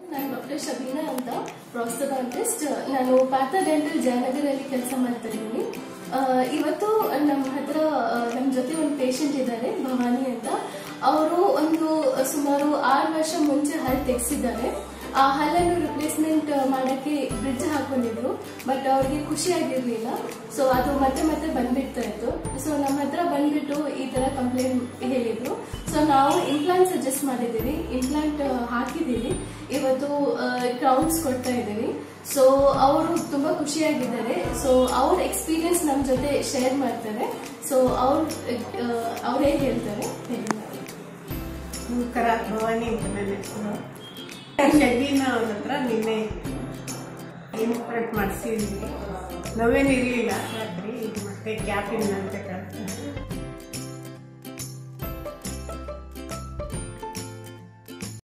ನಾನು ಡಾಕ್ಟರ್ ಶಬೀನಾ ಅಂತ ಪ್ರಾಸ್ಥೆಡಾಂಟಿಸ್ಟ್. ನಾನು ಪಾರ್ಥ ಡೆಂಟಲ್ ಜಯನಗರಲ್ಲಿ ಕೆಲಸ ಮಾಡ್ತಾ ಇದ್ದೀನಿ. ಇವತ್ತು ನಮ್ಮ ಜೊತೆ ಒಂದು ಪೇಷಂಟ್ ಇದ್ದಾರೆ, ಭವಾನಿ ಅಂತ. ಅವರು ಸುಮಾರು 6 ವರ್ಷ ಮುಂಚೆ ಹಲ್ಲು ತೆಗೆಸಿದ್ದಾರೆ. ಆ ಹಲ್ಲನ್ನು ರಿಪ್ಲೇಸ್ಮೆಂಟ್ ಮಾಡಕ್ಕೆ ಬ್ರಿಡ್ಜ್ ಹಾಕೊಂಡಿದ್ರು, ಬಟ್ ಅವ್ರಿಗೆ ಖುಷಿ ಆಗಿರ್ಲಿಲ್ಲ. ಸೊ ಅದು ಮತ್ತೆ ಮತ್ತೆ ಬಂದ್ಬಿಡ್ತಾ ಇತ್ತು. ಸೊ ನಮ್ಮ ಹತ್ರ ಬಂದ್ಬಿಟ್ಟು ಈ ತರ ಕಂಪ್ಲೇಂಟ್ ಹೇಳಿದ್ರು. ಸೊ ನಾವು ಇಂಪ್ಲಾಂಟ್ ಸಜೆಸ್ಟ್ ಮಾಡಿದೀವಿ, ಇಂಪ್ಲಾಂಟ್ ಹಾಕಿದೀವಿ. ಇವತ್ತು ಕ್ರೌನ್ಸ್ ಕೊಡ್ತಾ ಇದ್ದೀವಿ. ಸೊ ಅವರು ತುಂಬಾ ಖುಷಿಯಾಗಿದ್ದಾರೆ. ಸೊ ಅವ್ರ ಎಕ್ಸ್ಪೀರಿಯನ್ಸ್ ನಮ್ ಜೊತೆ ಶೇರ್ ಮಾಡ್ತಾರೆ. ಸೊ ಅವ್ರು ಹೇಗೆ ಹೇಳ್ತಾರೆ ನಮಸ್ಕಾರ, ಭವಾನಿ ಅಂತ ನನ್ನ ಹೆಸರು. ಶಬೀನಾ ಅವ್ರ ಹತ್ರ ನಿನ್ನೆ ಇಂಪ್ಲಾಂಟ್ ಮಾಡಿಸಿದ್ವಿ. ನೋವೇನಿರಲಿಲ್ಲ ರಾತ್ರಿ. ಇದು ಮತ್ತೆ ಗ್ಯಾಪ್ ಇಲ್ಲ ಅಂತ ಕಾಣ್ತದೆ.